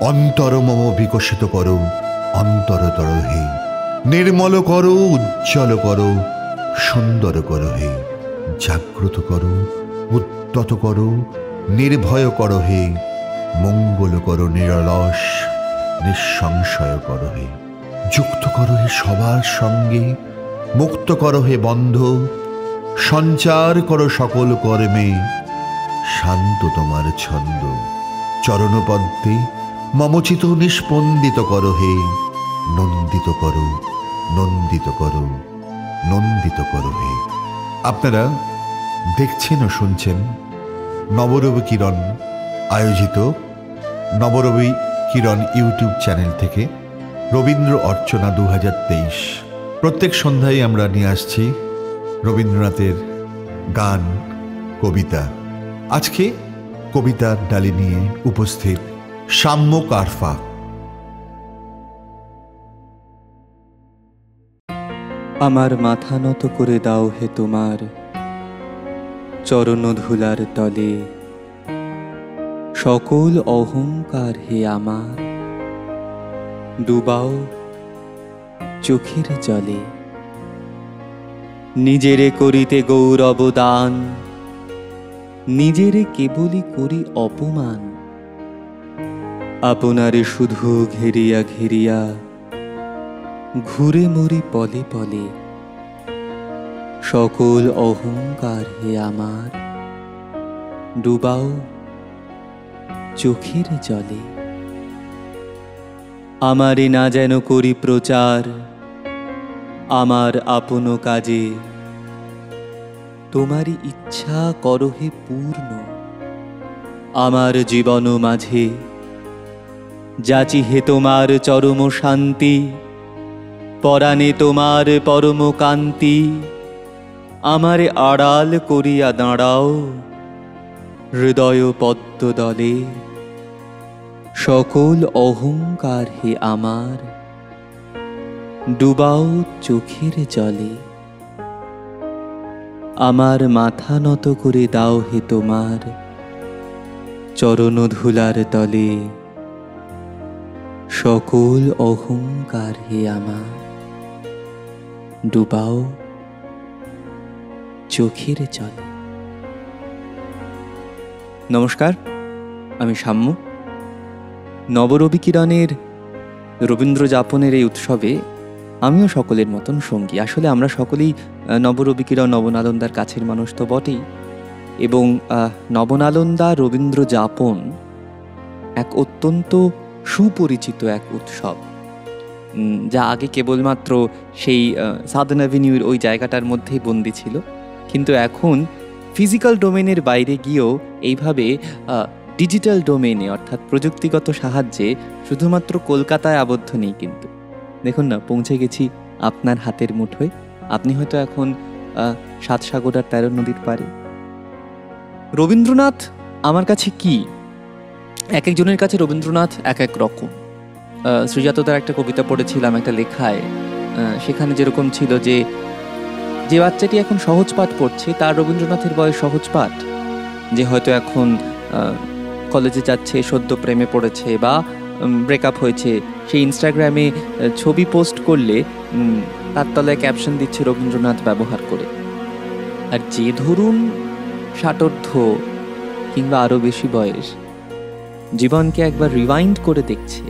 অন্তর মম বিকশিত করো অন্তরতর হে, নির্মল করো, উজ্জ্বল করো, সুন্দর করো হে, জাগ্রত করো, উদ্যত করো, নির্ভয় করো হে, মঙ্গল করো, নিরলস নিঃসংশয় করো হে, যুক্ত করো হে সবার সঙ্গে, মুক্ত করো হে বন্ধ, সঞ্চার করো সকল কর্মে, শান্ত তোমার ছন্দ, চরণপদ্মে মমচিত নিস্পন্দিত করো হে, নন্দিত করো, নন্দিত করো, নন্দিত করো হে। আপনারা দেখছেন ও শুনছেন নবরবি কিরণ আয়োজিত নবরবি কিরণ ইউটিউব চ্যানেল থেকে রবীন্দ্র অর্চনা 2023। প্রত্যেক সন্ধ্যায় আমরা নিয়ে আসছি রবীন্দ্রনাথের গান, কবিতা। আজকে কবিতার ডালি নিয়ে উপস্থিত সাম্য কারফা। আমার মাথা নত করে দাও হে তোমার চরণ ধুলার তলে, সকল অহংকার হে আমার ডুবাও চোখের জলে। নিজেরে করিতে গৌরব দান, নিজেরে কেবলই করি অপমান, আপনারে শুধু ঘেরিয়া ঘেরিয়া ঘুরে মরি পলে পলে। সকল অহংকার হে আমার ডুবাও চোখের জলে। আমারে না যেন করি প্রচার আমার আপন কাজে, তোমারই ইচ্ছা করো হে পূর্ণ আমার জীবন মাঝে। যাচি হে তোমার চরম শান্তি, পরাণে তোমার পরম কান্তি, আমারে আড়াল করিয়া দাঁড়াও হৃদয় পদ্ম দলে। সকল অহংকার হে আমার ডুবাও চোখের জলে। আমার মাথা নত করে দাও হে তোমার চরণ ধুলার তলে, সকল অহংকার হে আমার ডুবাও চোখের জলে। নমস্কার, আমি সাম্য। নবরবি কিরণের রবীন্দ্র যাপনের এই উৎসবে আমিও সকলের মতন সঙ্গী। আসলে আমরা সকলেই নবরবি কিরণ নবনালন্দার কাছের মানুষ তো বটেই, এবং নবনালন্দা রবীন্দ্র যাপন এক অত্যন্ত সুপরিচিত এক উৎসব, যা আগে কেবলমাত্র সেই সাদার্ন অ্যাভিনিউর ওই জায়গাটার মধ্যেই বন্দী ছিল, কিন্তু এখন ফিজিক্যাল ডোমেনের বাইরে গিয়েও এইভাবে ডিজিটাল ডোমেনে অর্থাৎ প্রযুক্তিগত সাহায্যে শুধুমাত্র কলকাতায় আবদ্ধ নেই। কিন্তু দেখুন না, পৌঁছে গেছি আপনার হাতের মুঠোয়। আপনি হয়তো এখন 7 সাগর আর 13 নদীর পারে। রবীন্দ্রনাথ আমার কাছে কি? এক একজনের কাছে রবীন্দ্রনাথ এক এক রকম। শ্রীজাতদার একটা কবিতা পড়েছিলাম একটা লেখায়, সেখানে যেরকম ছিল যে বাচ্চাটি এখন সহজ পাঠ পড়ছে তার রবীন্দ্রনাথের বয়স সহজ পাঠ। যে হয়তো এখন কলেজে যাচ্ছে, সদ্য প্রেমে পড়েছে বা ব্রেকআপ হয়েছে, সেই ইনস্টাগ্রামে ছবি পোস্ট করলে তার তলায় ক্যাপশন দিচ্ছে রবীন্দ্রনাথ ব্যবহার করে। আর যে ধরুন 60 কিংবা আরও বেশি বয়স, জীবনকে একবার রিওয়াইন্ড করে দেখছে,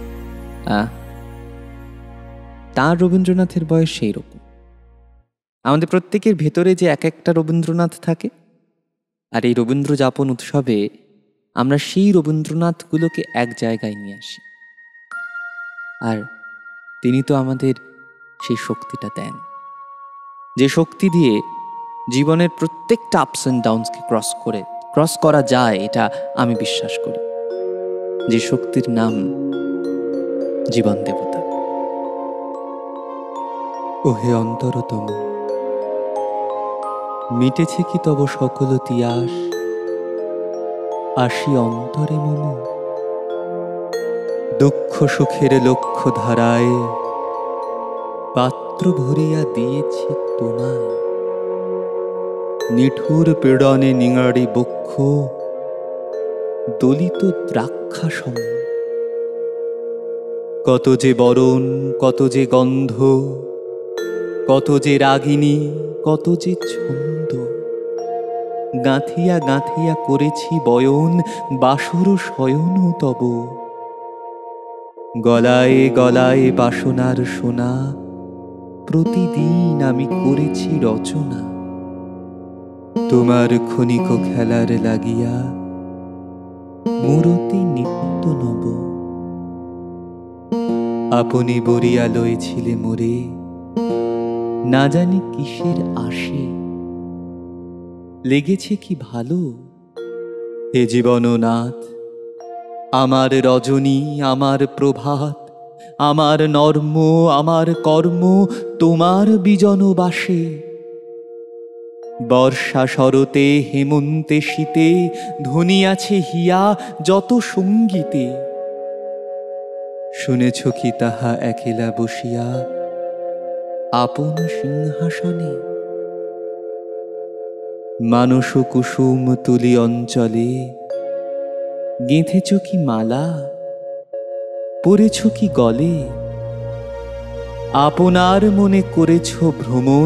তার রবীন্দ্রনাথের বয়স সেই রকম। আমাদের প্রত্যেকের ভেতরে যে এক একটা রবীন্দ্রনাথ থাকে, আর এই রবীন্দ্র যাপন উৎসবে আমরা সেই রবীন্দ্রনাথগুলোকে এক জায়গায় নিয়ে আসি। আর তিনি তো আমাদের সেই শক্তিটা দেন, যে শক্তি দিয়ে জীবনের প্রত্যেকটা আপস অ্যান্ড ডাউনসকে ক্রস করা যায়, এটা আমি বিশ্বাস করি। যে শক্তির নাম জীবন দেবতা। ওহে অন্তরতম, মিটেছে কি তব সকল তিয়াস, আসি অন্তরে মম দুঃখ সুখের লক্ষ্য ধারায়, পাত্র ভরিয়া দিয়েছে তোমায়। নিঠুর পীড়নে নিঙাড়ি বক্ষ, দলিত দ্রাক্ষা সম, কত যে বরণ, কত যে গন্ধ, কত যে রাগিনী, কত যে ছন্দ, গাঁথিয়া গাঁথিয়া করেছি বয়ন, বাসর শয়ন তব। গলায় গলায় বাসনার সোনা, প্রতিদিন আমি করেছি রচনা। তোমার ক্ষণিক খেলার লাগিয়া মূরতি নিত্য নব। আপনি বরিয়া লয়েছিলে মোরে, না জানি কিসের আশে। লেগেছে কি ভালো এ জীবননাথ, আমার রজনী, আমার প্রভাত, আমার নর্ম, আমার কর্ম তোমার বিজনবাসে। বর্ষা শরতে, হেমন্তে, শীতে ধ্বনিয়াছে হিয়া যত সঙ্গীতে। শুনেছ কি তাহা একেলা বসিয়া আপন সিংহাসনে? মানস কুসুম তুলি অঞ্চলে গেঁথেছ কি মালা, পরেছ কি গলে? আপনার মনে করেছ ভ্রমণ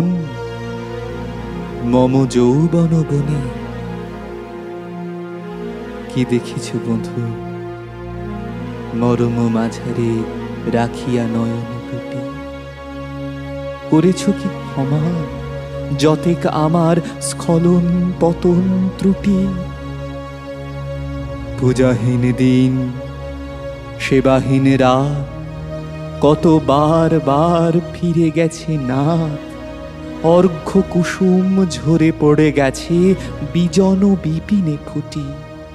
মম যৌবন বনে। কি দেখিছ বন্ধু মরম মাঝারে রাখিয়া নয়ন দুটি? করেছ কি ক্ষমা যতেক আমার স্খলন পতন ত্রুটি? পূজাহীন দিন, সেবাহীন রাত, কত বার বার ফিরে গেছে নাথ। অর্ঘ্য কুসুম ঝরে পড়ে গেছে বিজন বিপিনে ফুটি।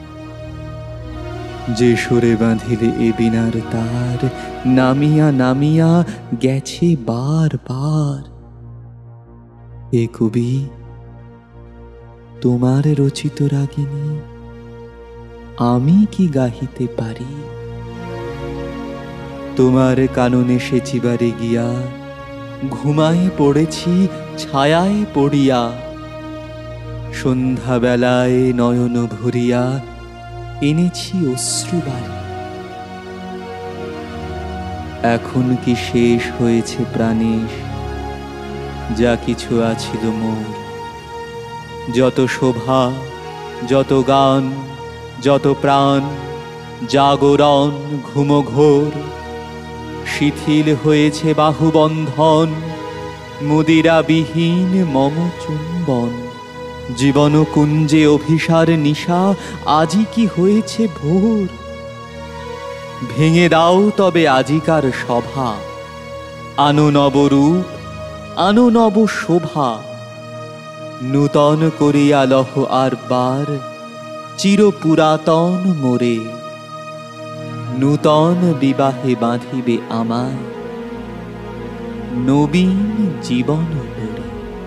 যে সুরে বাঁধিলে এ বিনার তার, নামিয়া নামিয়া গেছে বার বার। এ কবি তোমার রচিত রাগিনী আমি কি গাহিতে পারি? তোমার কাননে সেচিবারে গিয়া ঘুমায় পড়েছি ছায়ায় পড়িয়া। সন্ধ্যাবেলায় নয়ন ভরিয়া এনেছি অশ্রুবারি। এখন কি শেষ হয়েছে প্রাণেশ যা কিছু আছিল মোর? যত শোভা, যত গান, যত প্রাণ, জাগরণ ঘুমঘোর, শিথিল হয়েছে বাহুবন্ধন, মুদিরাবিহীন মম চুম্বন। জীবন কুঞ্জে অভিসার নিশা আজি কি হয়েছে ভোর? ভেঙে দাও তবে আজিকার সভা, আনো নবরূপ, আনো নব শোভা। নূতন করিয়া লহ আর বার চির পুরাতন মোরে। নূতন বিবাহে বাঁধিবে আমায় নবীন জীবন ডোরে।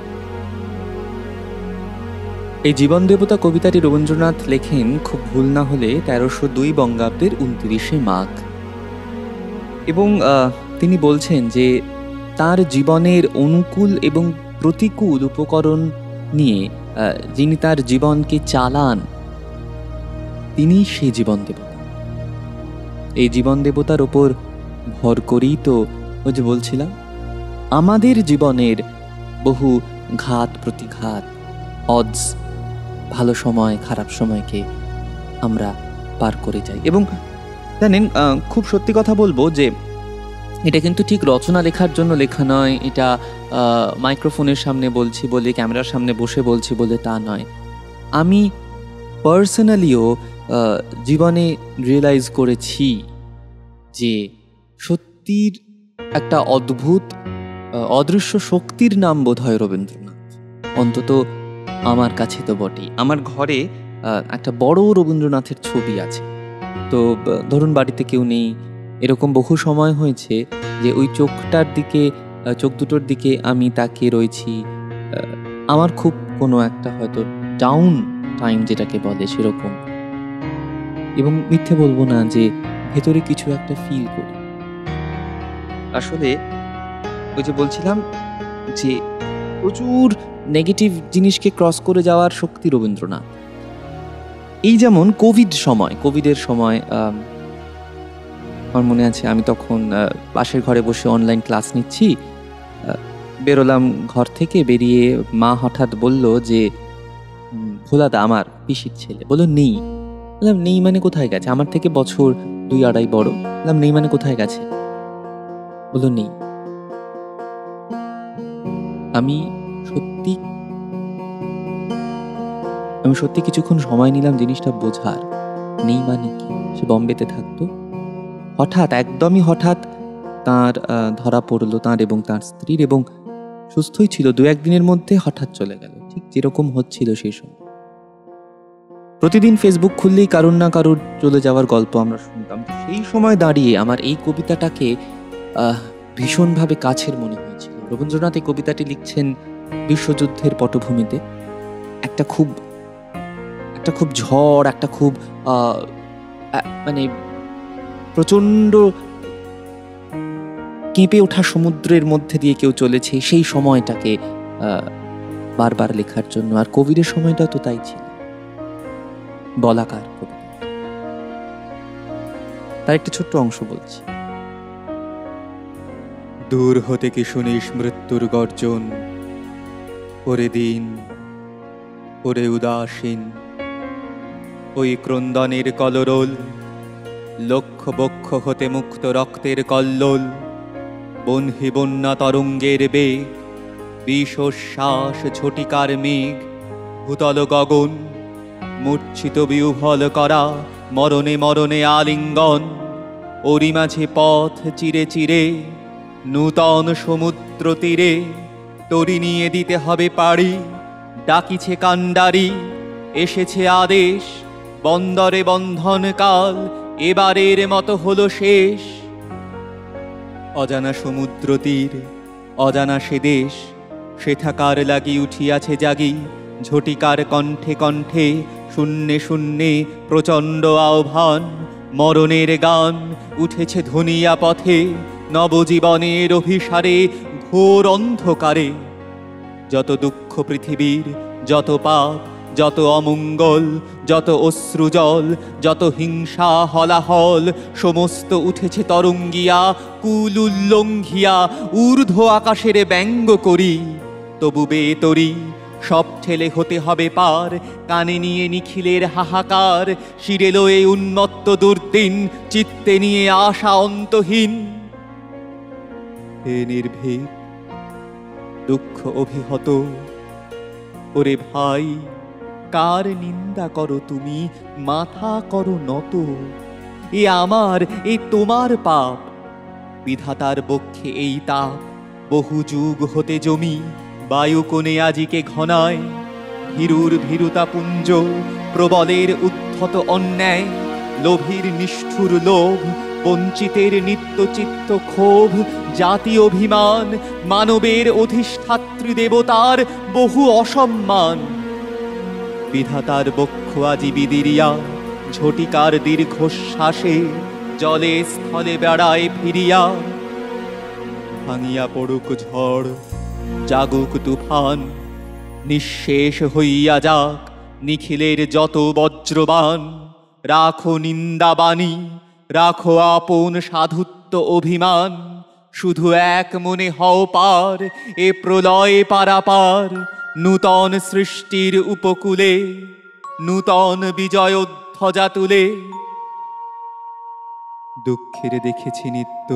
এই জীবন দেবতা কবিতাটি রবীন্দ্রনাথ লেখেন খুব ভুল না হলে 1302 বঙ্গাব্দের 29শে মাঘ। এবং তিনি বলছেন যে তার জীবনের অনুকূল এবং প্রতিকূল উপকরণ নিয়ে যিনি তার জীবনকে চালান তিনি সেই জীবন দেবতা। এই জীবন দেবতার ওপর ভর করেই তো ওই যে বলছিলাম আমাদের জীবনের বহু ঘাত প্রতিঘাত, অডস, ভালো সময় খারাপ সময়কে আমরা পার করে যাই। এবং জানেন, খুব সত্যি কথা বলবো যে এটা কিন্তু ঠিক রচনা লেখার জন্য লেখা নয়, এটা মাইক্রোফোনের সামনে বলছি বলে, ক্যামেরার সামনে বসে বলছি বলে তা নয়। আমি পার্সোনালিও জীবনে রিয়েলাইজ করেছি যে সত্যির একটা অদ্ভুত অদৃশ্য শক্তির নাম বোধ হয় রবীন্দ্রনাথ, অন্তত আমার কাছে তো বটেই। আমার ঘরে একটা বড় রবীন্দ্রনাথের ছবি আছে। তো ধরুন বাড়িতে কেউ নেই, এরকম বহু সময় হয়েছে যে ওই চোখটার দিকে, চোখ দুটোর দিকে আমি তাকিয়ে রয়েছি। আমার খুব কোনো একটা হয়তো ডাউন টাইম যেটাকে বলে সেরকম, এবং মিথ্যে বলবো না যে ভেতরে কিছু একটা ফিল করি। আসলে ওই যে বলছিলাম যে প্রচুর নেগেটিভ জিনিসকে ক্রস করে যাওয়ার শক্তি রবীন্দ্রনাথ। এই যেমন কোভিডের সময় আমার মনে আছে আমি তখন পাশের ঘরে বসে অনলাইন ক্লাস নিচ্ছি। বেরোলাম ঘর থেকে, বেরিয়ে মা হঠাৎ বলল যে ভোলাদা আমার পিসির ছেলে। বললো নেই। বললাম নেই মানে কোথায় গেছে? আমার থেকে বছর 2-2.5 বড়। বললাম নেই মানে কোথায় গেছে? বললো নেই। আমি সত্যি কিছুক্ষণ সময় নিলাম জিনিসটা বোঝার। নেই মানে কি? সে বম্বেতে থাকতো। হঠাৎ, একদমই হঠাৎ তার ধরা পড়লো, তার এবং তার স্ত্রীর, এবং সুস্থই ছিল। 2-1 দিনের মধ্যে হঠাৎ চলে গেল, ঠিক যেরকম হচ্ছিল সেই সময়। প্রতিদিন ফেসবুক খুললেই কারুর না কারুর চলে যাওয়ার গল্প আমরা শুনতাম। সেই সময় দাঁড়িয়ে আমার এই কবিতাটাকে ভীষণভাবে কাছের মনে হয়েছিল। রবীন্দ্রনাথ এই কবিতাটি লিখছেন বিশ্বযুদ্ধের পটভূমিতে। একটা খুব ঝড়, একটা খুব মানে প্রচন্ড কেঁপে ওঠা সমুদ্রের মধ্যে দিয়ে কেউ চলেছে, সেই সময়টাকে বারবার লেখার জন্য। আর কবিরের সময়টা তো তাই ছিল, বলাকার কবিতা। তার একটা ছোট্ট অংশ বলছি। দূর হতে কি শুনিস মৃত্যুর গর্জন, ওরে দিন, ওরে উদাসীন, ওই ক্রন্দনের কলরোল, লক্ষ বক্ষ হতে মুক্ত রক্তের কল্লোল, বহ্নি বন্যা তরঙ্গের বেগ, বিষশ্বাস ঝটিকার মেঘ, ভূতল গগন, মূর্ছিত বিহ্বল করা মরণে মরণে আলিঙ্গন, ওরি মাঝে পথ চিরে চিরে নূতন সমুদ্র তীরে, তরি নিয়ে দিতে হবে পাড়ি, ডাকিছে কান্ডারি, এসেছে আদেশ, বন্দরে বন্ধন কাল, এবারের মতো হলো শেষ। অজানা সমুদ্র তীর, অজানা সে দেশ, সে থাকার লাগি উঠিয়াছে জাগি, ঝটিকার কণ্ঠে কণ্ঠে, শূন্যে শূন্যে প্রচণ্ড আহ্বান, মরণের গান উঠেছে ধনিয়া পথে, নবজীবনের অভিসারে ঘোর অন্ধকারে। যত দুঃখ পৃথিবীর, যত পাপ, যত অমঙ্গল, যত অশ্রুজল, যত হিংসা হলাহল, সমস্ত উঠেছে তরঙ্গিয়া, কুল উল্লঙ্ঘিয়া ঊর্ধ্ব আকাশের ব্যঙ্গ করি। তবু বেতরি সব ঠেলে হতে হবে পার, কানে নিয়ে নিখিলের হাহাকার, শিরে লয়ে উন্মত্ত দুর্দিন, চিত্তে নিয়ে আশা অন্তহীন। হে নির্ভীক, দুঃখ অভিহত, ওরে ভাই, কার নিন্দা করো তুমি, মাথা করো নত, এ আমার, এ তোমার পাপ, বিধাতার বক্ষে এই তাপ, বহু যুগ হতে জমি, বায়ুকোণে আজিকে ঘনায়, ভীরুর ভীরুতা পুঞ্জ, প্রবলের উদ্ধত অন্যায়, লোভীর নিষ্ঠুর লোভ, বঞ্চিতের নিত্যচিত্ত ক্ষোভ, জাতি অভিমান, মানবের অধিষ্ঠাত্রী দেবতার বহু অসম্মান। বিধাতার বক্ষ আজি বিদিরিয়া, ঝটিকার দীর্ঘশ্বাসে, জলে স্থলে বেড়ায় ফিরিয়া। ভাঙিয়া পড়ুক ঝড়, জাগুক তুফান, নিঃশেষ হইয়া যাক নিখিলের যত বজ্রবান। রাখো নিন্দাবাণী, রাখো আপন সাধুত্ব অভিমান, শুধু এক মনে হও পার, এ প্রলয় পারাপার, নূতন সৃষ্টির উপকূলে, নূতন বিজয়োধ্বজা তুলে। দুঃখের দেখেছি নিত্য,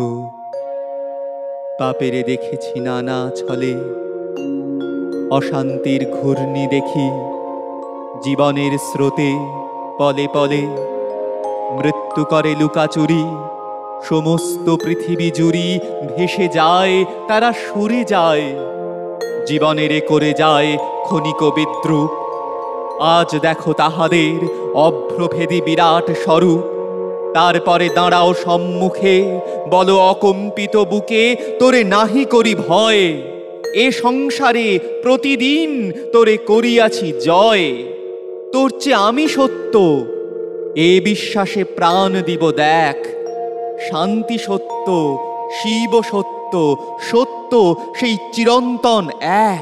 পাপেরে দেখেছি নানা ছলে, অশান্তির ঘূর্ণি দেখি জীবনের স্রোতে, পলে পলে মৃত্যু করে লুকাচুরি, সমস্ত পৃথিবী জুড়ি ভেসে যায়, তারা সরে যায়, জীবনেরে করে যায় ক্ষণিক বিদ্রুপ। আজ দেখো তাহাদের অভ্রভেদী বিরাট স্বরূপ, তারপরে দাঁড়াও সম্মুখে, বলো অকম্পিত বুকে, তোরে নাহি করি ভয়, এ সংসারে প্রতিদিন তোরে করিয়াছি জয়। তোর চেয়ে আমি সত্য, এ বিশ্বাসে প্রাণ দিব দেখ, শান্তি সত্য, শিব সত্য, সত্য সেই চিরন্তন এক।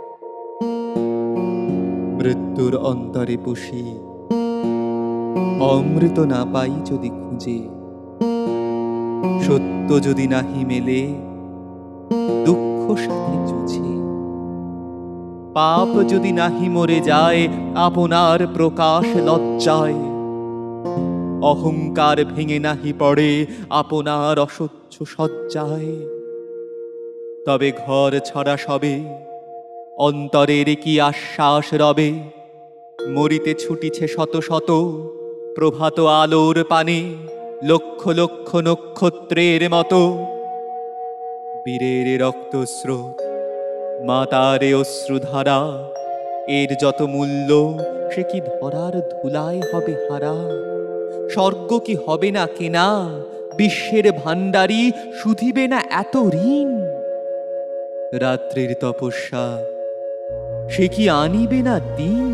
মৃত্যুর অন্তরে পুষি, অমৃত না পাই যদি খুঁজে, সত্য যদি নাহি মেলে দুঃখ সাথে জুঝে, পাপ যদি নাহি মরে যায় আপনার প্রকাশ লজ্জায়, অহংকার ভেঙে নাহি পড়ে আপনার অসহ্য সজ্জায়, তবে ঘর ছড়া সবে অন্তরের কি আশ্বাস রবে, মরিতে ছুটিছে শত শত প্রভাত আলোর পানে, লক্ষ লক্ষ নক্ষত্রের মতো বীরের রক্তস্রোত, মাতারে অশ্রুধারা, এর যত মূল্য সে কি ধরার ধুলায় হবে হারা, স্বর্গ কি হবে না কেনা, বিশ্বের ভাণ্ডারী শুধিবে না এত ঋণ, রাত্রির তপস্যা সে কি আনিবে না দিন,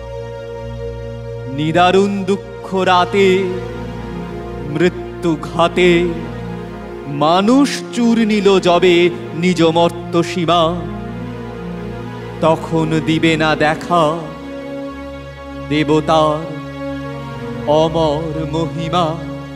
নিদারুণ দুঃখ রাতে মৃত্যু ঘাতে, মানুষ চুর নিল যবে নিজ মর্ত সীমা, তখন দিবে না দেখা দেবতার অমর মহিমা।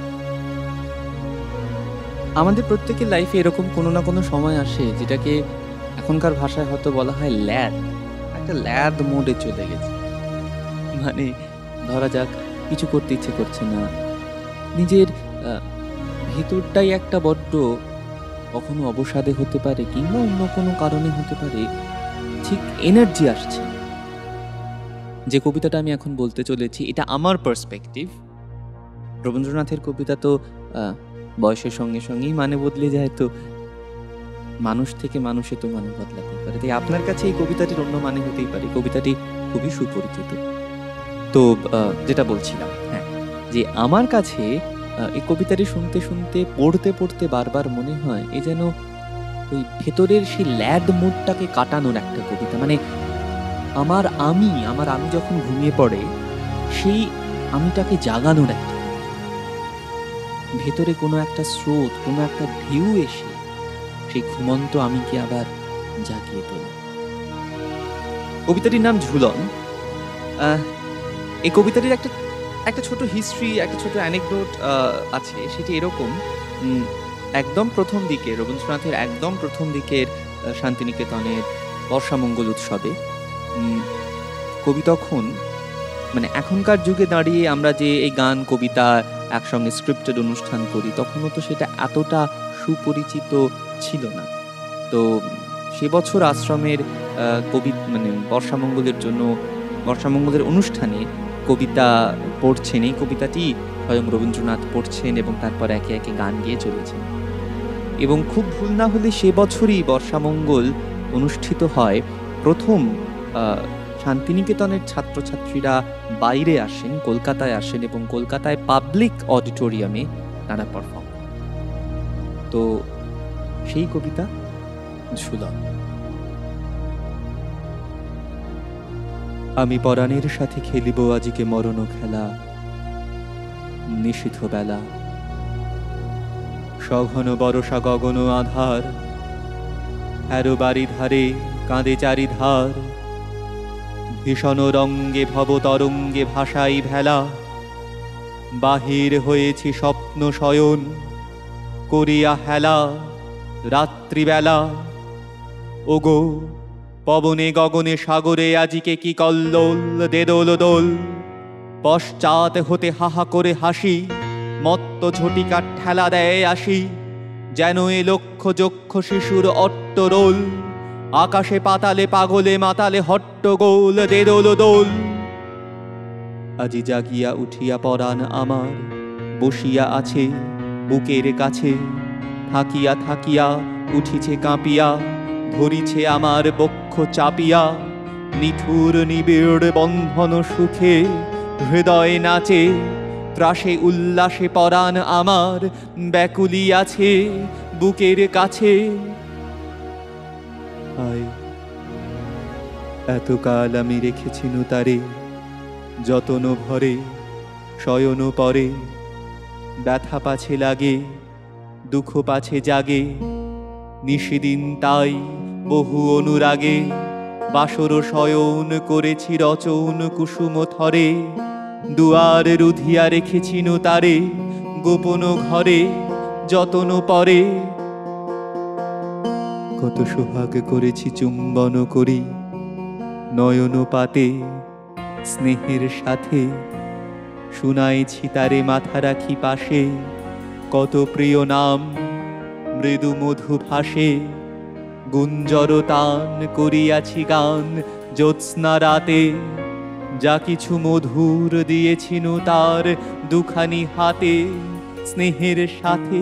আমাদের প্রত্যেকের লাইফে এরকম কোনো না কোনো সময় আসে যেটাকে এখনকার ভাষায় হয়তো বলা হয় ল্যাদ, একটা ল্যাদ মোডে চলে গেছে। মানে ধরা যাক কিছু করতে ইচ্ছে করছে না, নিজের ভেতরটাই একটা বড্ড কখনো অবসাদে হতে পারে কিংবা অন্য কোনো কারণে হতে পারে, ঠিক এনার্জি আসছে। যে কবিতাটা আমি এখন বলতে চলেছি এটা আমার পার্সপেক্টিভ। রবীন্দ্রনাথের কবিতা তো বয়সের সঙ্গে সঙ্গেই মানে বদলে যায়, তো মানুষ থেকে মানুষে তো মানে বদলাতেই পারে, তাই আপনার কাছে এই কবিতাটির অন্য মানে হতেই পারে। কবিতাটি খুবই সুপরিচিত। তো যেটা বলছিলাম, হ্যাঁ, যে আমার কাছে এই কবিতাটি শুনতে শুনতে পড়তে পড়তে বারবার মনে হয় এ যেন ওই ভেতরের সেই ল্যাড মুডটাকে কাটানোর একটা কবিতা। মানে আমার আমি যখন ঘুমিয়ে পড়ে সেই আমিটাকে জাগানোর একটা, ভেতরে কোনো একটা স্রোত, কোনো একটা ঢেউ এসে সেই ঘুমন্ত আমিকে আবার জাগিয়ে তোলে। কবিতাটির নাম ঝুলন। এই কবিতাটির একটা ছোট হিস্ট্রি, একটা ছোট অ্যানেকডোট আছে। সেটি এরকম, একদম প্রথম দিকে রবীন্দ্রনাথের একদম প্রথম দিকের শান্তিনিকেতনের বর্ষামঙ্গল উৎসবে কবি তখন, মানে এখনকার যুগে দাঁড়িয়ে আমরা যে এই গান কবিতা একসঙ্গে স্ক্রিপ্টেড অনুষ্ঠান করি, তখনও তো সেটা এতটা সুপরিচিত ছিল না। তো সে বছর আশ্রমের কবি মানে বর্ষামঙ্গলের জন্য, বর্ষামঙ্গলের অনুষ্ঠানে কবিতা পড়ছেন। এই কবিতাটি স্বয়ং রবীন্দ্রনাথ পড়ছেন এবং তারপর একে একে গান গিয়ে চলেছেন। এবং খুব ভুল না হলে সে বছরই বর্ষামঙ্গল অনুষ্ঠিত হয়। প্রথম শান্তিনিকেতনের ছাত্রছাত্রীরা বাইরে আসেন, কলকাতায় আসেন এবং কলকাতায় পাবলিক অডিটোরিয়ামে তারা পারফর্ম। তো সেই কবিতা ঝুলন। আমি পরাণের সাথে খেলিব আজিকে মরণ খেলা, নিশীথ বেলা সঘন বরষা গগন আধার, হ্যারো বাড়ি ধারে কাঁদে চারিধার, ভীষণ রঙ্গে ভব তরঙ্গে ভাসাই ভেলা, বাহির হয়েছি স্বপ্ন শয়ন করিয়া হেলা রাত্রিবেলা, ওগো পবনে গগনে সাগরে আজিকে কি কল্লোল দেদোল দোল, পশ্চাৎ হতে হাহা করে হাসি, মত্ত ঝটিকা ঠেলা দেয় আসি, যেন এ লক্ষ যক্ষ শিশুর অট্টরোল, আকাশে পাতালে পাগলে মাতালে হট্টগোল দেদোল দোল। আজি জাগিয়া উঠিয়া পরাণ আমার বসিয়া আছে বুকের কাছে, থাকিয়া থাকিয়া উঠিছে কাঁপিয়া, ধরিছে আমার বক্ষ চাপিয়া, নিঠুর নিবিড় বন্ধন সুখে হৃদয় নাচে, ত্রাসে উল্লাসে পরাণ আমার ব্যাকুলি আছে বুকের কাছে। হায় এতকাল আমি রেখেছি তারে যতন ভরে, শয়ন পরে ব্যথা পাছে লাগে দুঃখ পাছে জাগে, নিশিদিন তাই বহু অনুরাগে, বাসর শয়ন করেছি রচন কুসুম থরে, দুয়ার রুধিয়া রেখেছি তারে গোপন ঘরে, যতন পরে। কত সোহাগ করেছি চুম্বন করি নয়ন পাতে, স্নেহের সাথে শুনাইছি তারে মাথা রাখি পাশে। কত প্রিয় নাম মৃদু মধু ভাসে, গুঞ্জর তান করিয়াছি গান জ্যোৎস্না রাতে। যা কিছু মধুর দিয়েছিনু তার দুখানি হাতে, স্নেহের সাথে।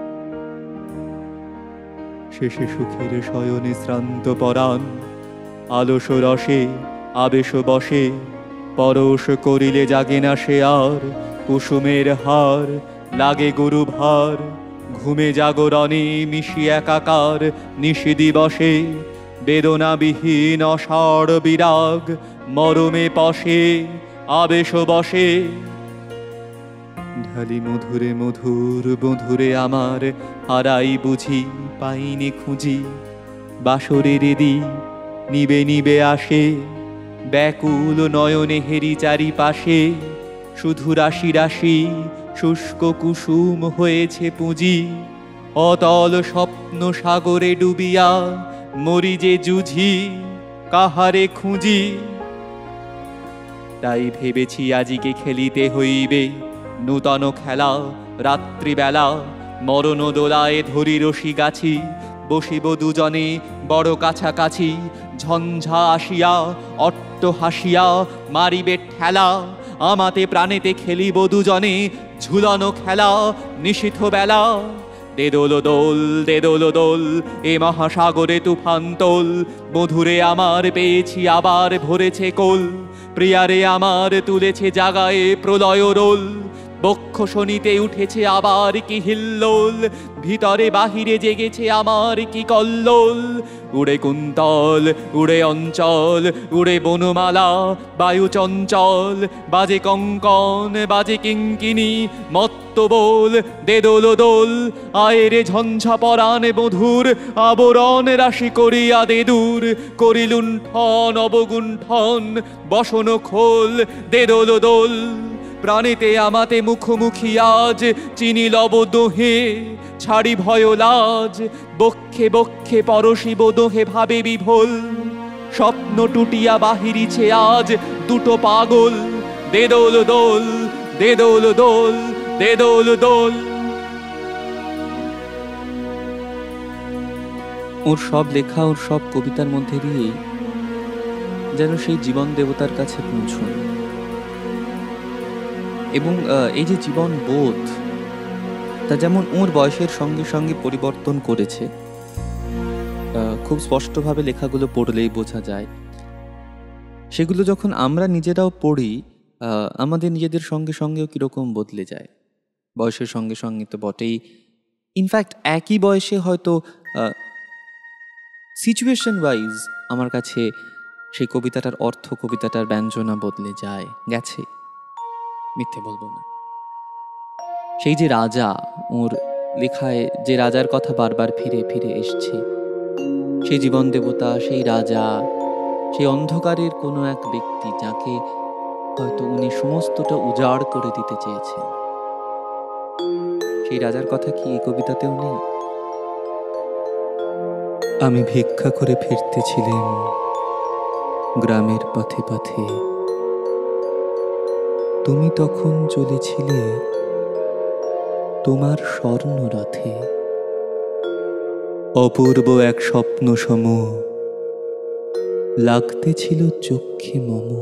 শেষে সুখের শয়নে শ্রান্ত পরাণ, আলস রসে আবেশ বসে। পরশ করিলে জাগে না সে আর, কুসুমের হার লাগে গরু ভার। ঘুমে জাগরণে মিশি একাকার নিশি দিবসে। বেদনাবিহীন অসাড় বিরাগ মরমে পশে, আবেশ বসে। ঢালি মধুরে মধুর মধুরে আমার, হারাই বুঝি পাইনি খুঁজি। বাসরের দ্বীপ নিবে নিবে আসে, ব্যাকুল নয়নে হেরি চারিপাশে। শুধু রাশি রাশি শুষ্ক কুসুম হয়েছে পুঁজি। অতল স্বপ্ন সাগরে ডুবিয়া মরি যে জুঝি, কাহারে খুঁজি। তাই ভেবেছি আজিকে খেলিতে হইবে নূতন খেলা। রাত্রিবেলা মরণ দোলায় ধরি রশি গাছি, বসিব দুজনে বড় কাছাকাছি। ঝঞ্ঝা আসিয়া অট্ট হাসিয়া মারিবে ঠেলা, আমাতে প্রাণেতে খেলিব দুজনে ঝুলনো খেলা নিশীথ বেলা। দে দোল দোল দে দোল দোল, এ মহাসাগরে তুফান তোল। মধুরে আমার পেয়েছি আবার ভরেছে কোল, প্রিয়ারে আমার তুলেছে জাগায়ে প্রলয় রোল। বক্ষ শনিতে উঠেছে আবার কি হিল্লোল, ভিতরে বাহিরে জেগেছে আমার কি কল্লোল। উড়ে কুন্তল উড়ে অঞ্চল, উড়ে বনমালা বায়ু চঞ্চল। বাজে কঙ্কন বাজে কিঙ্কিনি মত্ত বল, দে দোল দোল। আয়েরে ঝঞ্ঝা পরাণ মধুর, আবরণ রাশি করিয়া দে দূর। করি লুণ্ঠন অবগুণ্ঠন বসন খোল, দে দোল দোল। প্রাণেতে আমাতে মুখোমুখি আজ, চিনি লব দোহে ছাড়ি ভয় লাজ। বক্ষে বক্ষে পরশিব দোহে ভাবে বিভোল, স্বপ্ন টুটিয়া বাহিরিছে আজ দুটো পাগল। দে দোল দোল দে দোল দোল দে দোল দোল। ওর সব লেখা, ওর সব কবিতার মধ্যে দিয়েই যেন সেই জীবন দেবতার কাছে পৌঁছুন। এবং এই যে জীবন বোধ, তা যেমন ওর বয়সের সঙ্গে সঙ্গে পরিবর্তন করেছে, খুব স্পষ্টভাবে লেখাগুলো পড়লেই বোঝা যায়। সেগুলো যখন আমরা নিজেরাও পড়ি, আমাদের নিজেদের সঙ্গে সঙ্গেও কীরকম বদলে যায়। বয়সের সঙ্গে সঙ্গে তো বটেই, ইনফ্যাক্ট একই বয়সে হয়তো সিচুয়েশন ওয়াইজ আমার কাছে সেই কবিতাটার অর্থ, কবিতাটার ব্যঞ্জনা বদলে যায়, গেছে, মিথ্যে বলবো না। সেই যে রাজা, ওর লেখায় যে রাজার কথা বারবার ফিরে ফিরে এসছে, সেই জীবন দেবতা, সেই রাজা, সেই অন্ধকারের কোনো এক ব্যক্তি যাকে হয়তো উনি সমস্তটা উজাড় করে দিতে চেয়েছেন, সেই রাজার কথা কি এই কবিতাতেও নেই? আমি ভিক্ষা করে ফিরতেছিলেন গ্রামের পথে পথে, তুমি তখন চলেছিলে তোমার স্বর্ণরথে। অপূর্ব এক স্বপ্ন সম লাগতেছিল চক্ষে মম।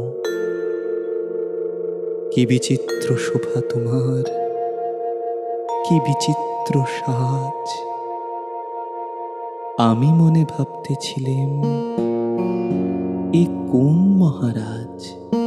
কি বিচিত্র শোভা তোমার, কি বিচিত্র সাজ। আমি মনে ভাবতেছিলেম এ কোন মহারাজ।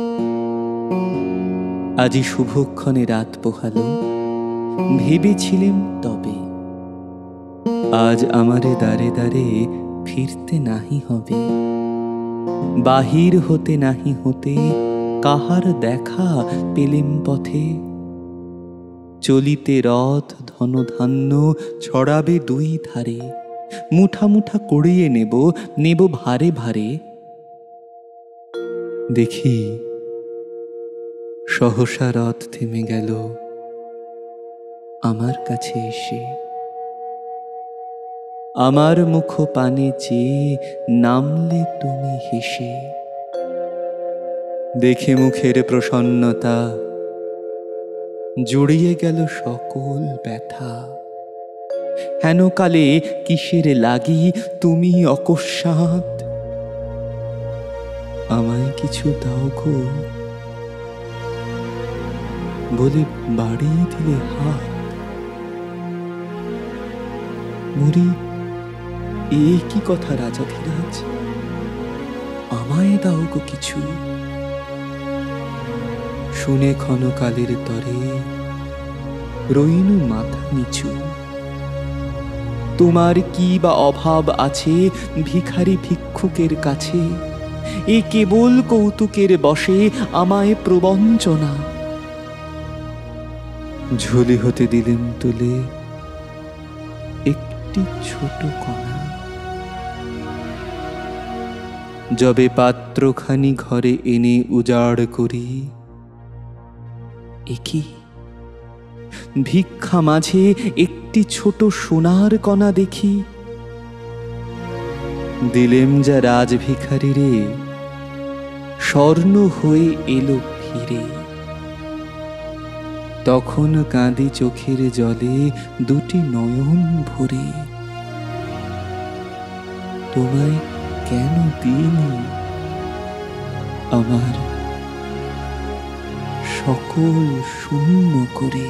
আজি শুভক্ষণে রাত পোহালো, ভেবেছিলেম তবে আজ আমারে দ্বারে দ্বারে ফিরতে নাহি হবে। বাহির হতে নাহি হতে কাহার দেখা পেলেম পথে। চলিতে রথ ধনধান্য ছড়াবে দুই ধারে। মুঠা মুঠা করিয়ে নেব, নেব ভারে ভারে। দেখি সহসা রথ থেমে গেল আমার কাছে এসে। আমার মুখ পানে চেয়ে নামলে তুমি হেসে। দেখে মুখের প্রসন্নতা জুড়িয়ে গেল সকল ব্যথা। হেন কালে কিসের লাগি তুমি অকস্মাৎ আমায় কিছু দাও গো বলে বাড়িয়ে দিলে হাত। মরি এ কি কথা রাজাধিরাজ, আমায় দাও গো কিছু। শুনে ক্ষণকালের তরে রইনু মাথা নিচু। তোমার কি বা অভাব আছে ভিখারি ভিক্ষুকের কাছে, এ কেবল কৌতুকের বশে আমায় প্রবঞ্চনা। ঝুলি হতে দিলেন তুলে একটি ছোট কণা, যবে পাত্রখানি ঘরে এনে উজাড় করি, একি ভিক্ষা মাঝে একটি ছোট সোনার কণা দেখি। দিলেম যা রাজ ভিখারি রে, স্বর্ণ হয়ে এলো ফিরে। তখন কাঁদি চোখের জলে দুটি নয়ন ভরে। তোমায় কেন দিইনি আমার সকল শূন্য করে।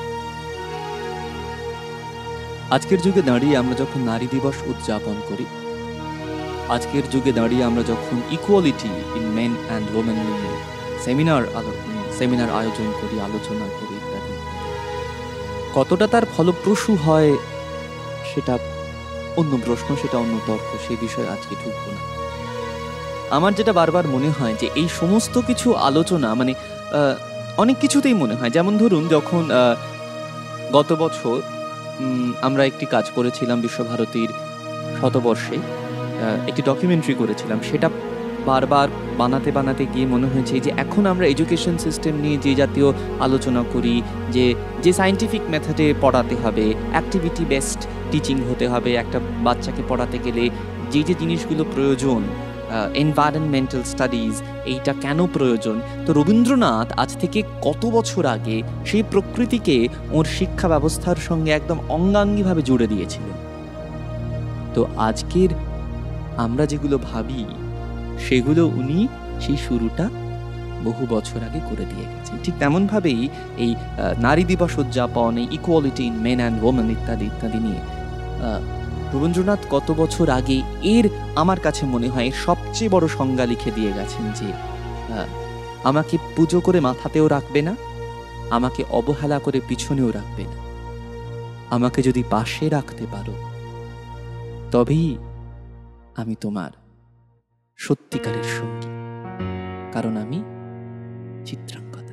আজকের যুগে দাঁড়িয়ে আমরা যখন নারী দিবস উদযাপন করি, আজকের যুগে দাঁড়িয়ে আমরা যখন equality in men and women নিয়ে সেমিনার আয়োজন করি, আলোচনা করি ইত্যাদি, কতটা তার ফলপ্রসূ হয় সেটা অন্য প্রশ্ন, সেটা অন্য তর্ক, সেই বিষয়ে আজকে ঢুকবো না। আমার যেটা বারবার মনে হয় যে এই সমস্ত কিছু আলোচনা মানে অনেক কিছুতেই মনে হয়, যেমন ধরুন যখন গত বছর আমরা একটি কাজ করেছিলাম বিশ্বভারতীর শতবর্ষে, একটি ডকুমেন্টারি করেছিলাম, সেটা বারবার বানাতে বানাতে গিয়ে মনে হয়েছে যে এখন আমরা এডুকেশন সিস্টেম নিয়ে যে জাতীয় আলোচনা করি, যে সায়েন্টিফিক মেথডে পড়াতে হবে, অ্যাক্টিভিটি বেসড টিচিং হতে হবে, একটা বাচ্চাকে পড়াতে গেলে যে জিনিসগুলো প্রয়োজন, এনভায়রনমেন্টাল স্টাডিজ, এইটা কেন প্রয়োজন। তো রবীন্দ্রনাথ আজ থেকে কত বছর আগে সেই প্রকৃতিকে ওর শিক্ষা ব্যবস্থার সঙ্গে একদম অঙ্গাঙ্গিভাবে জুড়ে দিয়েছিলেন। তো আজকের আমরা যেগুলো ভাবি সেগুলো উনি সেই শুরুটা বহু বছর আগে করে দিয়ে গেছেন। ঠিক তেমনভাবেই এই নারী দিবস উদযাপন, এই equality in men and women ইত্যাদি ইত্যাদি নিয়ে রবীন্দ্রনাথ কত বছর আগে এর আমার কাছে মনে হয় সবচেয়ে বড় সংজ্ঞা লিখে দিয়ে গেছেন যে আমাকে পুজো করে মাথাতেও রাখবে না, আমাকে অবহেলা করে পিছনেও রাখবে না, আমাকে যদি পাশে রাখতে পারো তবেই আমি তোমার সত্যিকারের সঙ্গী, কারণ আমি চিত্রাঙ্গদা।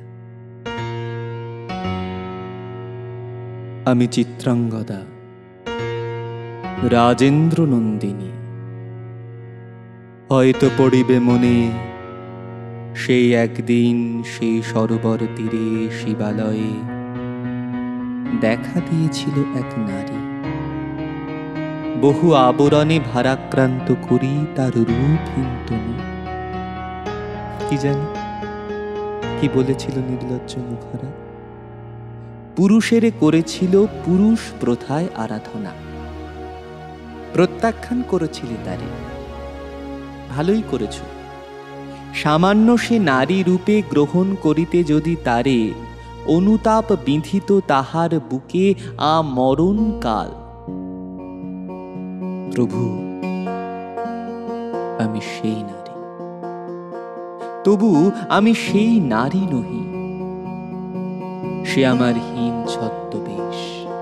আমি চিত্রাঙ্গদা, রাজেন্দ্র নন্দিনী। হয়তো পড়িবে মনে সেই একদিন সেই সরোবর তীরে শিবালয়ে দেখা দিয়েছিল এক নারী, বহু আবরণে ভারাক্রান্ত করি তার রূপহীন তনু। কি জানি কি বলেছিল নির্লজ্জ মুখরা, পুরুষেরে করেছিল পুরুষ প্রথায় আরাধনা, প্রত্যাখ্যান করেছিলে তারে, ভালোই করেছ। সামান্য সে নারী রূপে গ্রহণ করিতে যদি তারে, অনুতাপ বিঁধিত তাহার বুকে আমরণ কাল। প্রভু আমি সেই নারী, তবু আমি সেই নারী নহি, সে আমার হীন ছদ্মবেশ।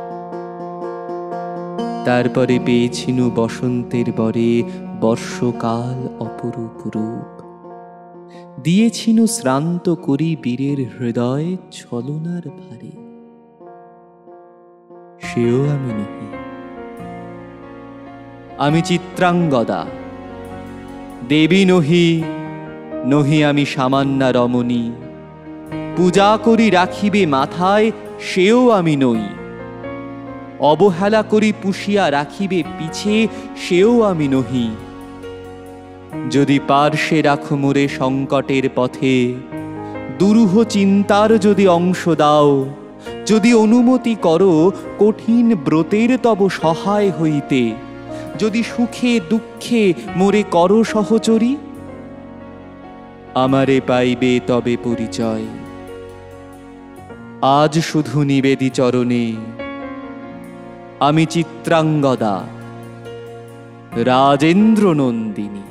তারপরে পেয়েছিনু বসন্তের বরে বর্ষকাল অপরূপ রূপ, দিয়েছিনু শ্রান্ত করি বীরের হৃদয় ছলনার ভারে, সেও আমি নহি। আমি চিত্রাঙ্গদা, দেবী নহি, নহি আমি সামান্যা রমণী, পূজা করি রাখিবে মাথায়, সেও আমি নই। অবহেলা করি পুষিয়া রাখিবে পিছে, সেও আমি নহি। যদি পার্শ্বে রাখো মোরে সংকটের পথে, দুরূহ চিন্তার যদি অংশ দাও, যদি অনুমতি করো কঠিন ব্রতের তব সহায় হইতে, যদি সুখে দুঃখে মোরে করো সহচরী, আমারে পাইবে তবে পরিচয়। আজ শুধু নিবেদি চরণে, আমি চিত্রাঙ্গদা রাজেন্দ্র নন্দিনী।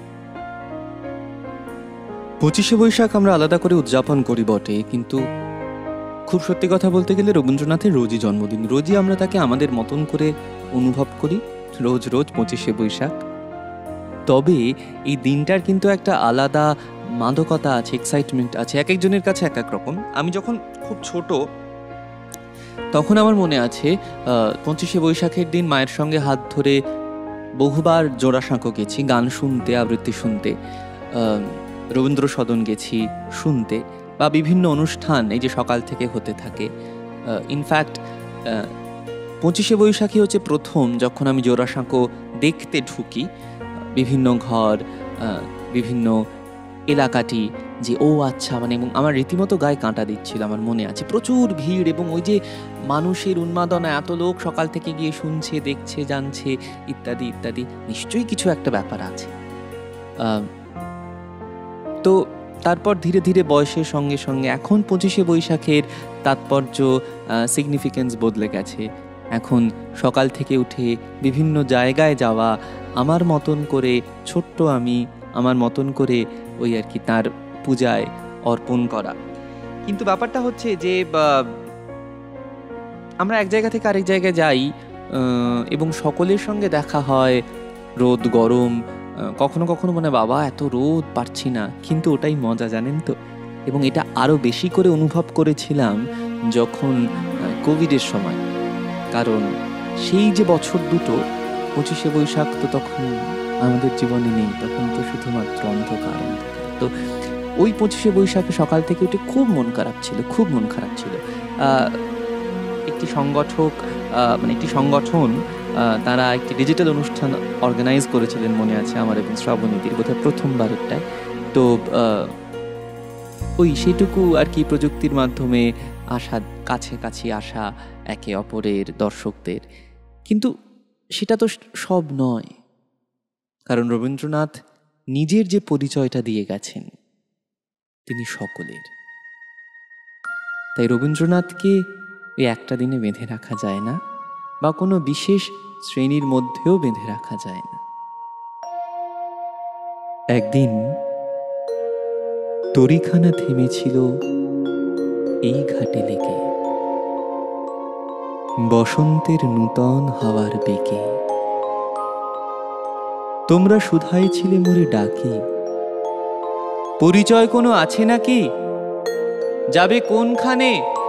25শে বৈশাখ আমরা আলাদা করে উদযাপন করি বটে, কিন্তু খুব সত্যি কথা বলতে গেলে রবীন্দ্রনাথের রোজই জন্মদিন। রোজই আমরা তাকে আমাদের মতন করে অনুভব করি, রোজ রোজ 25শে বৈশাখ। তবে এই দিনটার কিন্তু একটা আলাদা মাদকতা আছে, এক্সাইটমেন্ট আছে, এক একজনের কাছে এক এক রকম। আমি যখন খুব ছোট তখন আমার মনে আছে 25শে বৈশাখের দিন মায়ের সঙ্গে হাত ধরে বহুবার জোড়াসাঁকো গেছি গান শুনতে, আবৃত্তি শুনতে, রবীন্দ্র সদন গেছি শুনতে, বা বিভিন্ন অনুষ্ঠান এই যে সকাল থেকে হতে থাকে। ইনফ্যাক্ট 25শে বৈশাখী হচ্ছে প্রথম যখন আমি জোড়াসাঁকো দেখতে ঢুকি, বিভিন্ন ঘর, বিভিন্ন এলাকাটি, যে ও আচ্ছা, মানে এবং আমার রীতিমতো গায়ে কাঁটা দিচ্ছিল। আমার মনে আছে প্রচুর ভিড়, এবং ওই যে মানুষের উন্মাদনা, এত লোক সকাল থেকে গিয়ে শুনছে, দেখছে, জানছে, ইত্যাদি ইত্যাদি, নিশ্চয়ই কিছু একটা ব্যাপার আছে। তো তারপর ধীরে ধীরে বয়সের সঙ্গে সঙ্গে এখন 25শে বৈশাখের তাৎপর্য, সিগনিফিকেন্স বদলে গেছে। এখন সকাল থেকে উঠে বিভিন্ন জায়গায় যাওয়া, আমার মতন করে ছোট্ট আমি আমার মতন করে ওই আর কি তার পূজায় অর্পণ করা। কিন্তু ব্যাপারটা হচ্ছে যে আমরা এক জায়গা থেকে আরেক জায়গায় যাই এবং সকলের সঙ্গে দেখা হয়, রোদ গরম, কখনো কখনো মনে বাবা এত রোদ পারছি না, কিন্তু ওটাই মজা, জানেন তো। এবং এটা আরও বেশি করে অনুভব করেছিলাম যখন কোভিডের সময়, কারণ সেই যে বছর দুটো 25শে বৈশাখ তো তখন আমাদের জীবনে নেই, তখন তো শুধুমাত্র অন্ধকার অন্ধকার। তো ওই 25শে বৈশাখে সকাল থেকে উঠে খুব মন খারাপ ছিল, খুব মন খারাপ ছিল। একটি সংগঠন তারা একটি ডিজিটাল অনুষ্ঠান অর্গানাইজ করেছিলেন, মনে আছে আমার এবং শ্রাবণীদির, বোধহয় প্রথমবারেরটায়। তো ওই সেইটুকু আর কি প্রযুক্তির মাধ্যমে আসা, কাছাকাছি আসা একে অপরের, দর্শকদের। কিন্তু সেটা তো সব নয়, কারণ রবীন্দ্রনাথ নিজের যে পরিচয়টা দিয়ে গেছেন, তিনি সকলের। তাই রবীন্দ্রনাথকে এই একটা দিনে বেঁধে রাখা যায় না, বা কোনো বিশেষ শ্রেণীর মধ্যেও বেঁধে রাখা যায় না। একদিন তরিখানা থেমেছিল এই ঘাটে লেগে, বসন্তের নূতন হাওয়ার বেগে। তোমরা শুধাই ছিলে মোরে ডাকি, পরিচয় কোনো আছে নাকি, যাবে কোনখানে?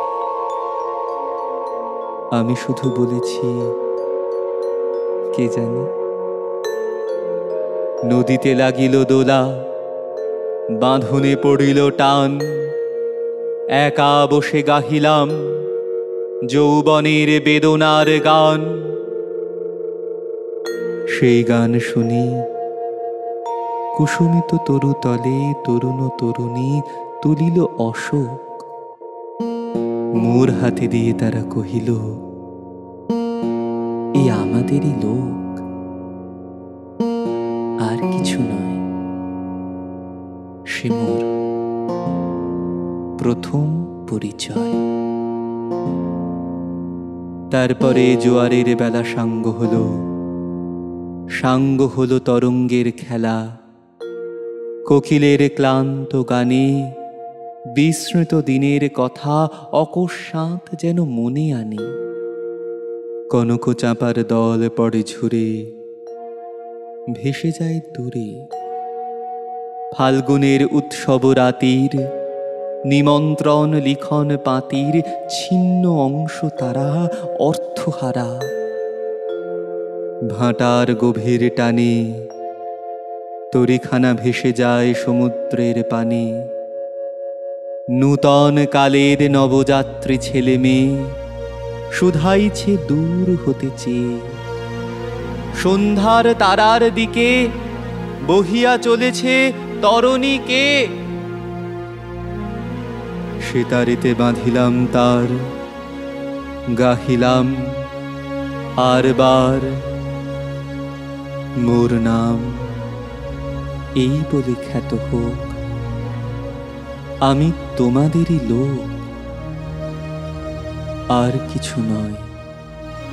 আমি শুধু বলেছি কে জানে। নদীতে লাগিল দোলা, বাঁধনে পড়িল টান, একা বসে গাহিলাম যৌবনের বেদনার গান। সেই গান শুনি কুসুমিত তরুতলে তরুণ তরুণী তুলিল অশোক, মোর হাতে দিয়ে তারা কহিল এ আমাদেরই লোক, আর কিছু নয়, সে মোর প্রথম পরিচয়। তারপরে জোয়ারের বেলা সাঙ্গ হলো, সাঙ্গ হলো তরঙ্গের খেলা, কোকিলের ক্লান্ত গানে বিস্মৃত দিনের কথা অকস্মাৎ যেন মনে আনে। কনক চাঁপার দল পড়ে ঝুরে, ভেসে যায় দূরে। ফাল্গুনের উৎসব রাতির নিমন্ত্রণ লিখন পাতির ছিন্ন অংশ তারা অর্থহারা। ভাটার গভীর টানে তরিখানা ভেসে যায় সমুদ্রের পানে। নূতন কালের নবযাত্রী ছেলে মেয়ে শুধাইছে দূর হতে চেয়ে। সন্ধ্যার তারার দিকে বহিয়া চলেছে তরণীকে। সেতারিতে বাঁধিলাম তার, গাহিলাম আর বার মোর নাম, এই বলে খ্যাত হোক আমি তোমাদেরই লোক, আর কিছু নয়,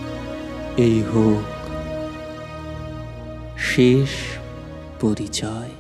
এই হোক শেষ পরিচয়।